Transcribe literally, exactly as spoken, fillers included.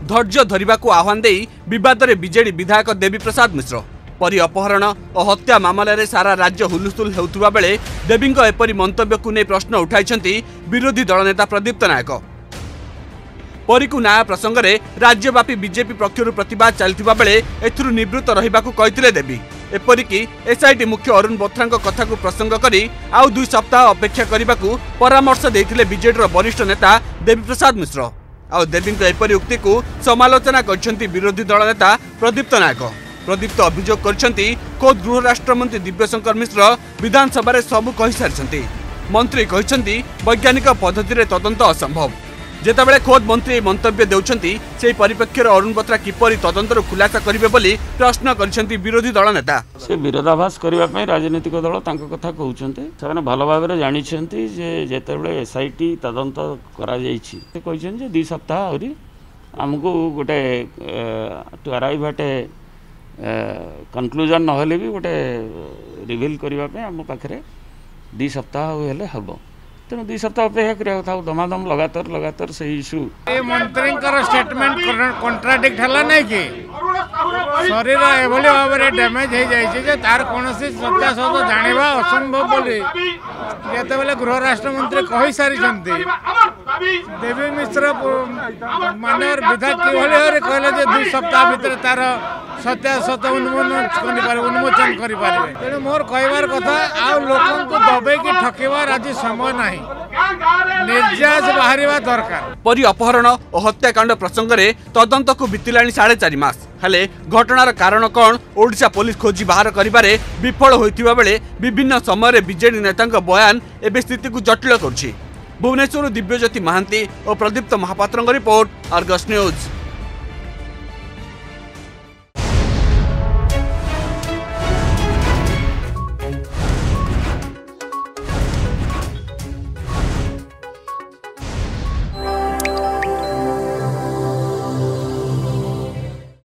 धैर्य धरिबाकू आह्वान देई विवाद में बीजेडी विधायक देवी प्रसाद मिश्र परी अपहरण और हत्या मामलें सारा राज्य हुलुस्थुल हेउथुबा बेले देवी एपरी मंतव्य को नहीं प्रश्न उठाई विरोधी दल नेता प्रदीप्त नायक। परी को न्याय प्रसंग में राज्यव्यापी बीजेपी पक्षर प्रतिवाद चलता बेले एथुरु निवृत्त रहिबाकू कहिथिले देवी। एपरिकी एसआईटी मुख्य अरुण बोथ्रा कथा को प्रसंग करी आउ दुई सप्ताह अपेक्षा करने परामर्श देथिले बीजेडी वरिष्ठ नेता देवी प्रसाद मिश्र। आउ देवी एपरी उक्ति को समालोचना करछंती विरोधी दल नेता प्रदीप्त नायक। प्रदीप्त अभियोग करछंती खोद गृह राष्ट्रमंत्री दिव्यशंकर मिश्र विधानसभा रे सबु कहि सारिछंती। मंत्री कहिछंती वैज्ञानिक पद्धति रे तदंत असंभव। जेतेबेले खोद मंत्री मंतव्य देउछंती सेही परिप्रेक्षी रे अरुण बोथ्रा किपरि तदंतर खुलासा करिवे बोली प्रश्न करछंती विरोधी दल नेता। से विरोधाभास करबा पई राजनीतिक दल तांको कथा कहउछंती सेने भलो भाबरे जानिछंती जे जेतेबेले एसआईटी तदंत करा जाईछि से कहिछन जे दो सप्ताह आउरी हमकु गोटे टू अराइव एट कंक्लूजन न होले भी गोटे रिवील करबा पई हम पाखरे दो सप्ताह हेले हबो। तेणु दुई सप्ताह अपेक्षा करिया था दमादम लगातार लगातार से इश्यू ए मंत्री स्टेटमेंट कॉन्ट्राडिक्ट हला नहीं कि शरीर एभली भाव में डैमेज हो जाए तार कौन सत्यासत जानवा असंभव बोली जितेबाला गृह राष्ट्रमंत्री कही सारी देवी मिश्र मानवर विधायक किभली कहले दुई सप्ताह भितर तार सत्यासत उन्मोचन करें। तेणु मोर कहबार कथा आ लोक दबेकी ठकेबार आज समय ना निर्यास बाहर दरकार। परी अपहरण और हत्याकांड प्रसंग में तदंत को बीतला साढ़े चार मास हेले घटनार कारण कौन ओडिशा पुलिस खोजी बाहर करिबारे विफल होइतिबा बेले विभिन्न समय बीजेडी नेता बयान एवं स्थिति को जटिल कर। भुवनेश्वर दिव्यज्योति महांती और प्रदीप्त महापात्र रिपोर्ट, अर्गस न्यूज।